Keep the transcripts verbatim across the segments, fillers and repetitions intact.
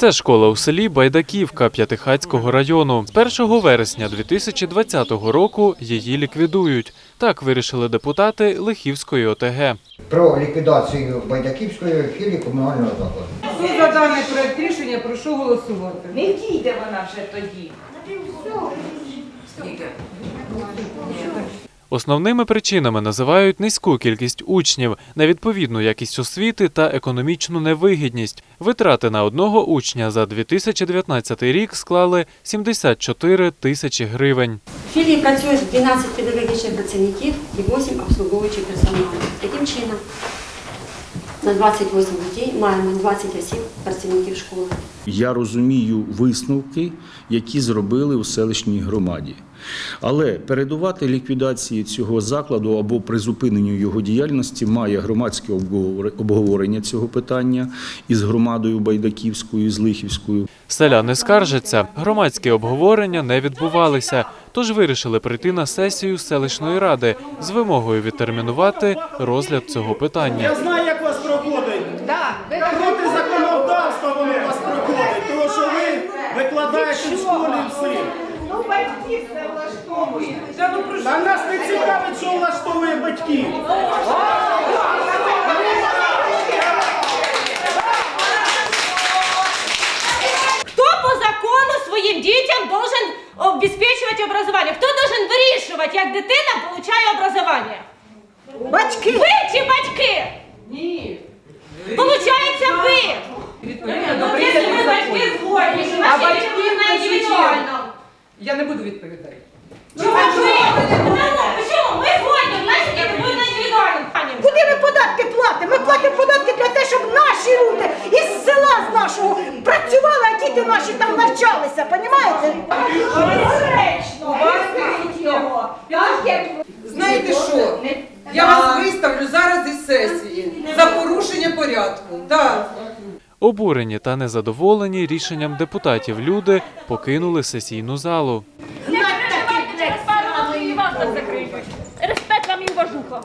Це школа у селі Байдаківка П'ятихатського району. З першого вересня дві тисячі двадцятого року її ліквідують. Так вирішили депутати Лихівської о те ге. Про ліквідацію Байдаківської філії комунального закладу. Хто за даний проект рішення, прошу голосувати. Не дійде вона вже тоді. Основними причинами називають низьку кількість учнів, невідповідну якість освіти та економічну невигідність. Витрати на одного учня за дві тисячі дев'ятнадцятий рік склали сімдесят чотири тисячі гривень. В філії працює дванадцять педагогічних працівників і вісім обслуговуючих персоналу. Таким чином, на двадцять вісім дітей маємо двадцять осіб працівників школи. Я розумію висновки, які зробили у селищній громаді. Але передувати ліквідації цього закладу або призупиненню його діяльності має громадське обговорення цього питання із громадою Байдаківською, з Лихівською. Селяни скаржаться, громадські обговорення не відбувалися, тож вирішили прийти на сесію селищної ради з вимогою відтермінувати розгляд цього питання. Я знаю, як у вас проходить. Проти законодавства воно у вас проходить, тому що ви викладаєте в школі всі. Ну, батьків це влаштовує. А нас не цікавить, що влаштовує батьків. Хто по закону своїм дітям должен обезпечувати образування? Хто должен вирішувати, як дитина отримує образування? Батьки! Ви чи батьки? Ні. Получається ви. Відповідно, Якщо ви батьки згодні, що наші діти не індивідуально. Я не буду відповідати. Чому ви? Чому? Ми згодні, наші діти будуть індивідуально. Куди ми податки платимо? Ми платимо податки для того, щоб наші люди із села з нашого працювали, а діти наші там навчалися, розумієте? Безперечно. Знаєте що? Я вас виставлю зараз із сесії за порушення порядку. Так. Обурені та незадоволені рішенням депутатів люди покинули сесійну залу. Респект вам і уважуха.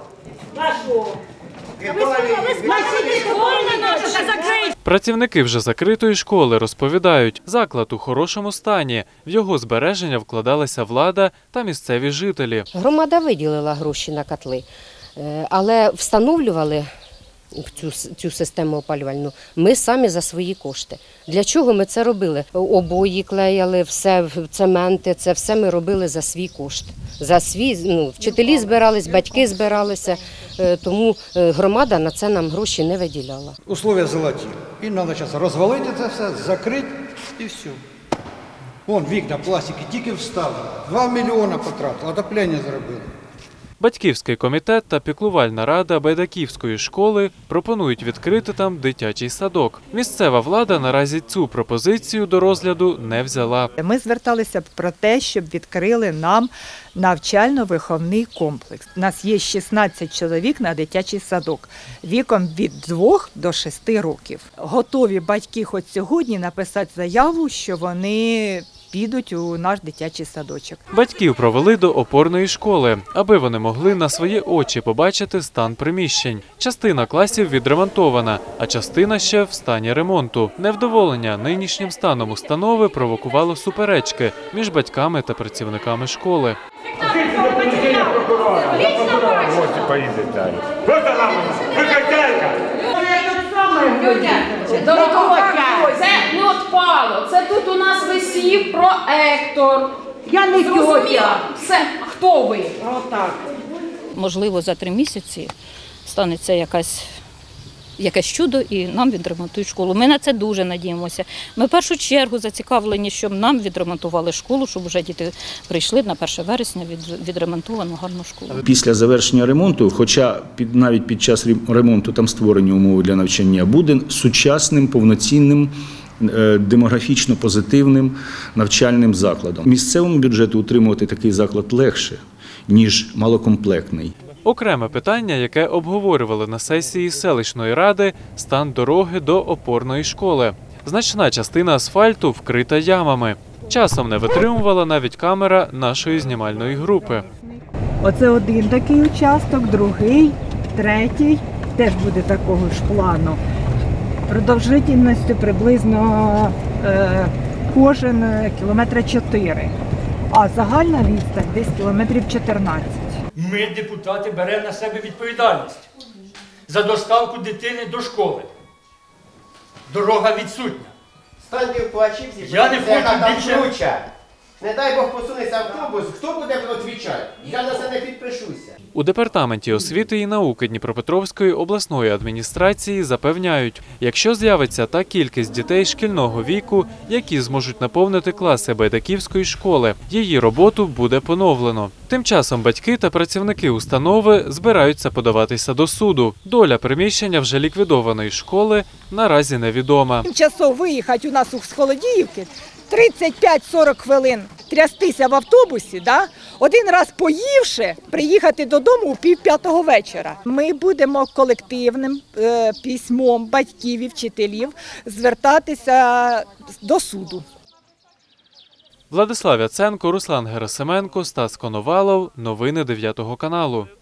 Працівники вже закритої школи розповідають, заклад у хорошому стані. В його збереження вкладалася влада та місцеві жителі. Громада виділила гроші на котли, але встановлювали цю, цю систему опалювальну ми самі за свої кошти. Для чого ми це робили? Обої клеїли, все, цементи, це все ми робили за свій кошт. За свій, ну, вчителі збирались, батьки збиралися, тому громада на це нам гроші не виділяла. Условия золоті. І треба зараз розвалити це все, закрити і все. Вон вікна, пластики, тільки вставили. Два мільйони потратили, отоплення зробили. Батьківський комітет та піклувальна рада Байдаківської школи пропонують відкрити там дитячий садок. Місцева влада наразі цю пропозицію до розгляду не взяла. Ми зверталися про те, щоб відкрили нам навчально-виховний комплекс. У нас є шістнадцять чоловік на дитячий садок віком від двох до шести років. Готові батьки хоч сьогодні написати заяву, що вони підуть у наш дитячий садочок. Батьків провели до опорної школи, аби вони могли на свої очі побачити стан приміщень. Частина класів відремонтована, а частина ще в стані ремонту. Невдоволення нинішнім станом установи провокувало суперечки між батьками та працівниками школи. Це не відпало. Це тут у нас висів проектор. Я не тьотя. Все, хто ви? Отак. Можливо, за три місяці станеться якась, якесь чудо і нам відремонтують школу. Ми на це дуже надіємося. Ми в першу чергу зацікавлені, щоб нам відремонтували школу, щоб вже діти прийшли на перше вересня від відремонтовану гарну школу. Після завершення ремонту, хоча під, навіть під час ремонту там створені умови для навчання, буде сучасним, повноцінним, демографічно позитивним навчальним закладом. Місцевому бюджету утримувати такий заклад легше, ніж малокомплектний. Окреме питання, яке обговорювали на сесії селищної ради – стан дороги до опорної школи. Значна частина асфальту вкрита ямами. Часом не витримувала навіть камера нашої знімальної групи. Оце один такий участок, другий, третій теж буде такого ж плану. продовжительністю приблизно е, кожен е, кілометра чотири, а загальна відстань десь кілометрів чотирнадцять. Ми, депутати, беремо на себе відповідальність за доставку дитини до школи. Дорога відсутня. Станьте в плачівці, Я не хочу там більше- круча. Не дай Бог посунеться автобус, хто буде відповідати? Я на це не підпишуся. У департаменті освіти і науки Дніпропетровської обласної адміністрації запевняють, якщо з'явиться та кількість дітей шкільного віку, які зможуть наповнити класи Байдаківської школи, її роботу буде поновлено. Тим часом батьки та працівники установи збираються подаватися до суду. Доля приміщення вже ліквідованої школи наразі невідома. Часов виїхати у нас з Холодіївки, тридцять п'ять сорок хвилин трястися в автобусі, да? Один раз поївши, приїхати додому у пів п'ятого вечора. Ми будемо колективним е, письмом батьків і вчителів звертатися до суду. Владислав Яценко, Руслан Герасименко, Стас Коновалов. Новини дев'ятого каналу.